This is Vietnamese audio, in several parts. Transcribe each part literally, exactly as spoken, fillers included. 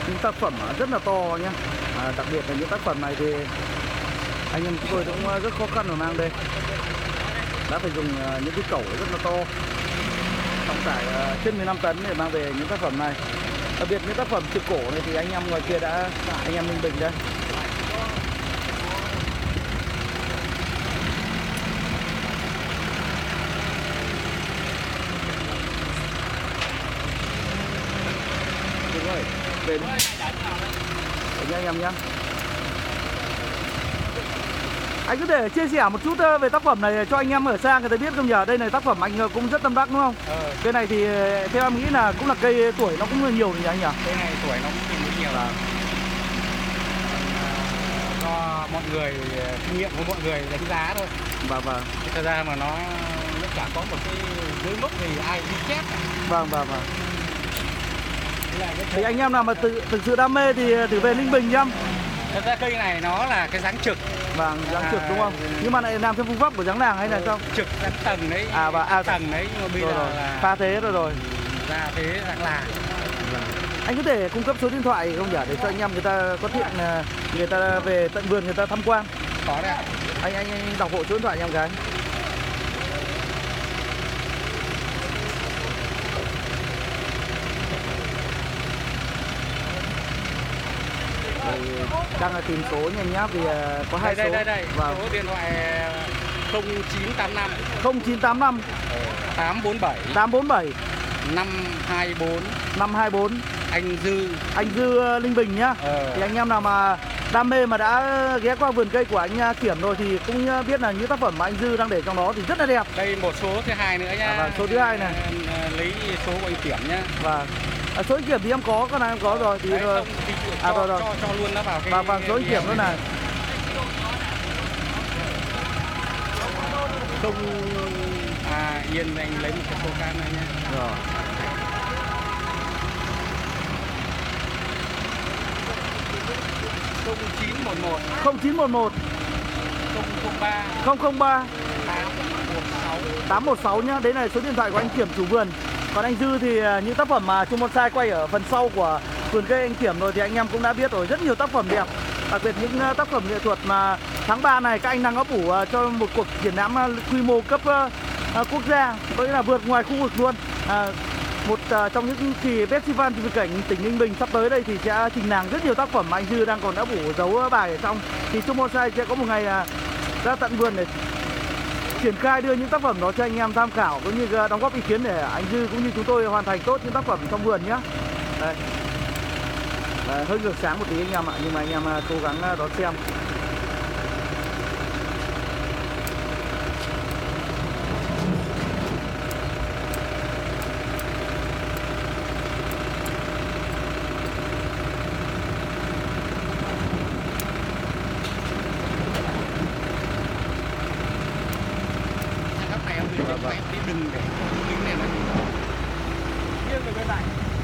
những tác phẩm rất là to nhé. À, đặc biệt là những tác phẩm này thì anh em chúng tôi cũng rất khó khăn mà mang đây, đã phải dùng những cái cẩu rất là to, trọng tải trên mười lăm tấn để mang về những tác phẩm này. Đặc biệt những tác phẩm trực cổ này thì anh em ngoài kia đã, anh em Ninh Bình đây. Đúng rồi, về đi. Để anh em nhé. Anh có thể chia sẻ một chút về tác phẩm này cho anh em ở xa người ta biết không nhỉ? Đây này tác phẩm anh cũng rất tâm đắc đúng không? Ờ. Cây này thì theo em nghĩ là cũng là cây tuổi nó cũng nhiều nhỉ anh nhỉ? Cây này tuổi nó cũng tương đối nhiều là do mọi người, kinh nghiệm của mọi người đánh giá thôi. Vâng vâng. Thật ra mà nó nó chả có một cái dưới mốc gì ai ghi chép cả. Vâng vâng vâng. Thì anh em nào mà tự thực sự đam mê thì thử về Ninh Bình nhá. Thật ra cây này nó là cái dáng trực. Vâng, dáng trực đúng không? Nhưng mà lại làm theo phương pháp của dáng làng hay là sao? Trực dáng tầng đấy. À và à, tầng đấy nhưng mà bây rồi, giờ rồi. là Pha thế rồi rồi. ra thế dáng làng. Anh có thể cung cấp số điện thoại không nhỉ, để cho anh em người ta có tiện người ta về tận vườn người ta tham quan. Có đấy ạ. Anh anh anh đọc hộ số điện thoại cho em cái. Đang là tìm số nha nhá, vì có hai đây, số. Đây đây đây, vâng. Số điện thoại không chín tám năm không chín tám năm tám bốn bảy tám bốn bảy năm hai bốn năm hai bốn. Anh Dư. Anh Dư Ninh Bình nhá. Ờ. Thì anh em nào mà đam mê mà đã ghé qua vườn cây của anh Kiểm rồi thì cũng biết là những tác phẩm mà anh Dư đang để trong đó thì rất là đẹp. Đây một số thứ hai nữa nhá. À, vâng, số thứ hai này. Lấy số của anh Kiểm nhá. Vâng. À, số anh Kiểm thì em có, con này em có rồi thì, đấy, rồi. Không, thì cho, à, rồi, rồi. Cho, cho luôn nó vào cái. Vâng vâng, số anh Kiểm nữa này. Không. À yên anh lấy một cái số can này nhá. Rồi. không chín một một không chín một một không không ba không không ba tám một sáu tám một sáu nhá. Đấy là số điện thoại của anh Kiểm chủ vườn. Còn anh Dư thì những tác phẩm mà Trung Bonsai quay ở phần sau của vườn cây anh Kiểm rồi thì anh em cũng đã biết rồi, rất nhiều tác phẩm đẹp. Đặc biệt những tác phẩm nghệ thuật mà tháng ba này các anh đang ấp ủ cho một cuộc triển lãm quy mô cấp quốc gia, có nghĩa là vượt ngoài khu vực luôn. À, một uh, trong những kỳ festival thực cảnh tỉnh Ninh Bình sắp tới đây thì sẽ trình làng rất nhiều tác phẩm mà anh Dư đang còn đã ủ dấu bài ở trong. Thì Trung Bonsai sẽ có một ngày uh, ra tận vườn để triển khai đưa những tác phẩm đó cho anh em tham khảo cũng như đóng góp ý kiến để anh Dư cũng như chúng tôi hoàn thành tốt những tác phẩm trong vườn nhé. Đây. Đấy, hơi ngược sáng một tí anh em ạ, nhưng mà anh em cố gắng đón xem. Đi đừng để đứng này nó nghiêng về bên này.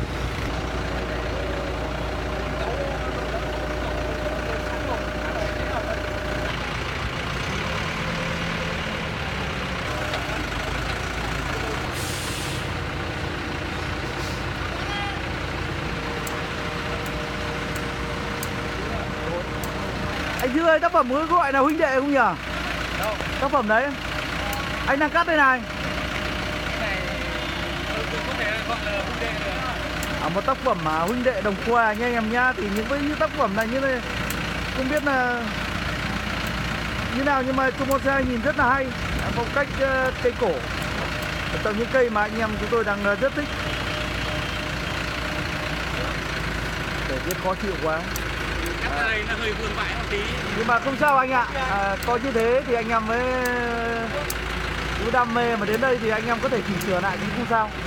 Anh Dư ơi, tác phẩm mới gọi là huynh đệ không nhỉ? Đâu? Tác phẩm đấy anh đang cắt đây này. Cái này có thể gọi là huynh đệ được. À, một tác phẩm mà huynh đệ đồng khoa nha anh em nhá. Thì những cái tác phẩm này như này không biết là như nào nhưng mà Trung Bonsai nhìn rất là hay, phong cách uh, cây cổ, trong những cây mà anh em chúng tôi đang uh, rất thích. Thời tiết khó chịu quá. Cắt ở đây nó hơi vươn vãi một tí. Nhưng mà không sao anh ạ. À, có như thế thì anh em mới cứ đam mê mà đến đây thì anh em có thể chỉnh sửa lại cũng không sao.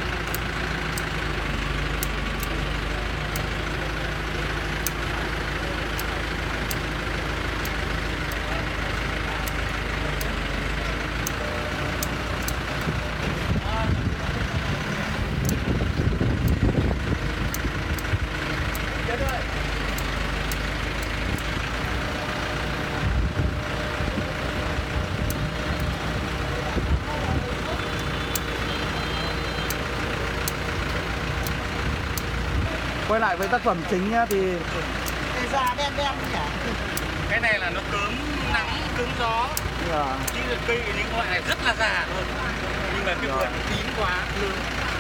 quay lại với tác phẩm chính nhá, thì Cái da đen đen nhỉ? Cái này là nó cứng nắng, cứng gió. yeah. Chứ cây những loại này rất là già luôn. Nhưng mà cái vườn tím quá, lớn.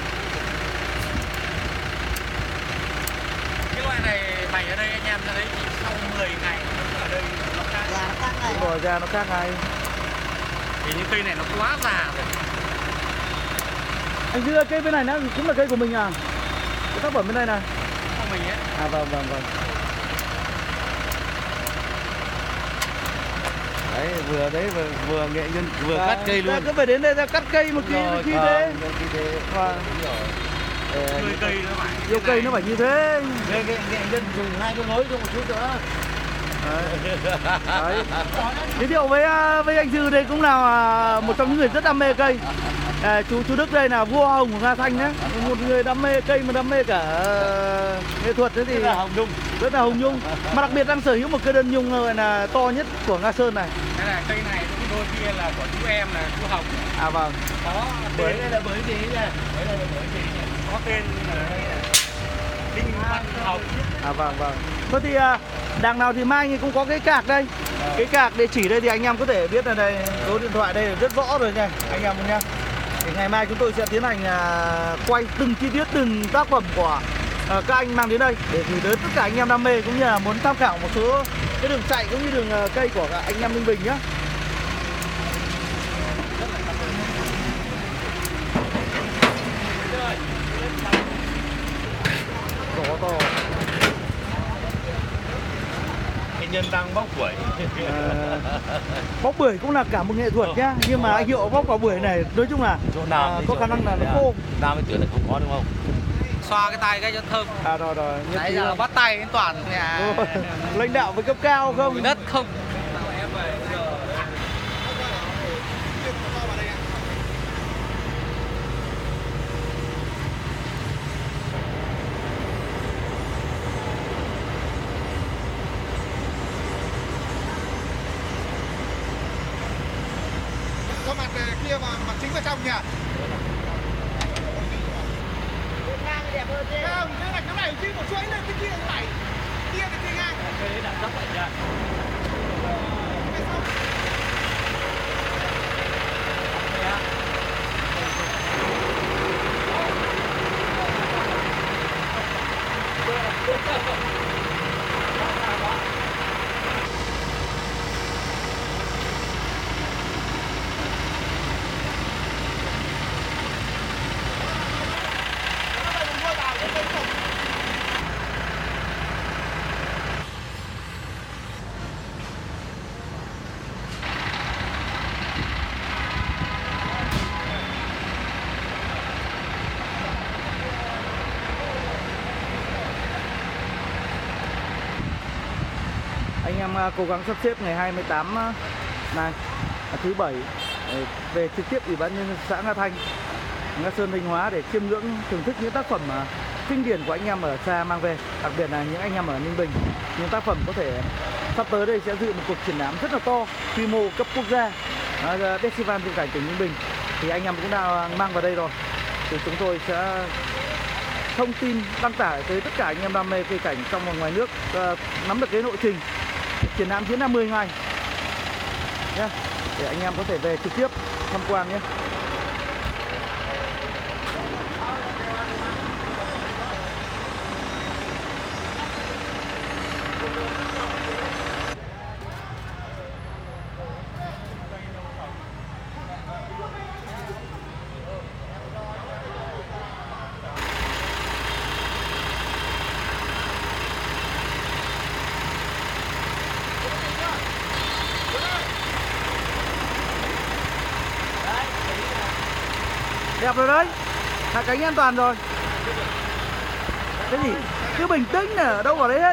Cái loại này bày ở đây anh em ra đấy chỉ sau mười ngày ở đây nó khác. Dạ, nó khác này. Đúng rồi, ra nó khác ngay. Thì những cây này nó quá già rồi. Anh Dư, cây bên này nó cũng là cây của mình à? Cái tác phẩm bên đây này. Của mình ấy. À vâng vâng vâng. Đấy, vừa đấy vừa, vừa nghệ nhân vừa À, cắt cây luôn. ta cứ phải đến đây ra cắt cây một khi Rồi, khi vâng, thế. khi thế. Vâng. Đúng rồi. Ờ, Tươi cây nó phải. yêu cây nó phải như thế. Nghệ, nghệ, nghệ nhân dùng hai cái nối cho một chút nữa. Đấy. Đấy. Giới thiệu với à, với anh Dư đây cũng là à, một trong những người rất đam mê cây. À, chú chú Đức đây là vua hồng của Nga Thanh đấy, một người đam mê cây mà đam mê cả uh, nghệ thuật đấy thì Rất là hồng nhung. rất là hồng nhung, mà đặc biệt đang sở hữu một cây đơn nhung gọi là to nhất của Nga Sơn này. Cái này cây này cái đôi kia là của chú em là chú Hồng. À vâng. Có Bưởi tên đây là bưởi gì nha? Bưởi đây là bưởi gì nhỉ? có tên là Đinh Văn Hồng. À vâng vâng. Thôi thì à, đằng nào thì mai thì cũng có cái cạc đây. Cái cạc địa chỉ đây thì anh em có thể biết là đây, số điện thoại đây là rất rõ rồi nha anh em nha. Thì ngày mai chúng tôi sẽ tiến hành à, quay từng chi tiết từng tác phẩm của à, các anh mang đến đây để gửi tới tất cả anh em đam mê cũng như là muốn tham khảo một số cái đường chạy cũng như đường à, cây của anh em Ninh Bình nhá. Gió to. Nghệ nhân đang bóc bưởi. À, bóc bưởi cũng là cả một nghệ thuật nhá, nhưng mà anh Hiệu bóc quả bưởi này nói chung là Chỗ nào à, thì có chỗ khả năng là này nó à? khô. Nam với tuyển là không có đúng không? Xoa cái tay cái cho thơm. À rồi rồi, nhất Đấy trí giờ rồi. bắt tay đến toàn nhà. Ôi, lãnh đạo với cấp cao không? Mùi đất không. Có mặt kia mà mặt chính vào trong nhỉ? Ngang đẹp hơn thế. Không, cái này cái này chứ một chuỗi lên cái kia cái này. Kia cái kia ngang. Cái đấy đặt dốc vậy nha. Anh em à, cố gắng sắp xếp ngày hai mươi tám à, này là thứ bảy để về trực tiếp Ủy ban nhân dân xã Nga Thanh, Nga Sơn, Thanh Hóa để chiêm ngưỡng thưởng thức những tác phẩm à, kinh điển của anh em ở xa mang về, đặc biệt là những anh em ở Ninh Bình. Những tác phẩm có thể sắp tới đây sẽ dự một cuộc triển lãm rất là to, quy mô cấp quốc gia, à, Festival Viễn cảnh tỉnh Ninh Bình thì anh em cũng đã mang vào đây rồi. Thì chúng tôi sẽ thông tin đăng tải tới tất cả anh em đam mê cây cảnh trong và ngoài nước, à, nắm được cái nội trình triển lãm diễn ra mười ngày nhé, để anh em có thể về trực tiếp tham quan nhé. Đẹp rồi đấy, hạ cánh an toàn rồi. Cái gì? Cứ bình tĩnh này, ở đâu vào đấy hết.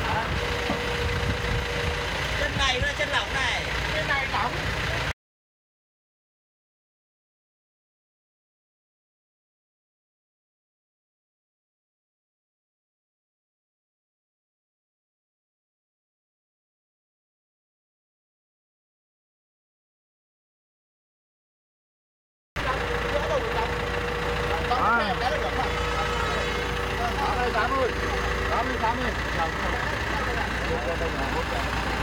Chân này nó là chân lỏng này. Chân này lỏng. À. Đây dám ơi. vào.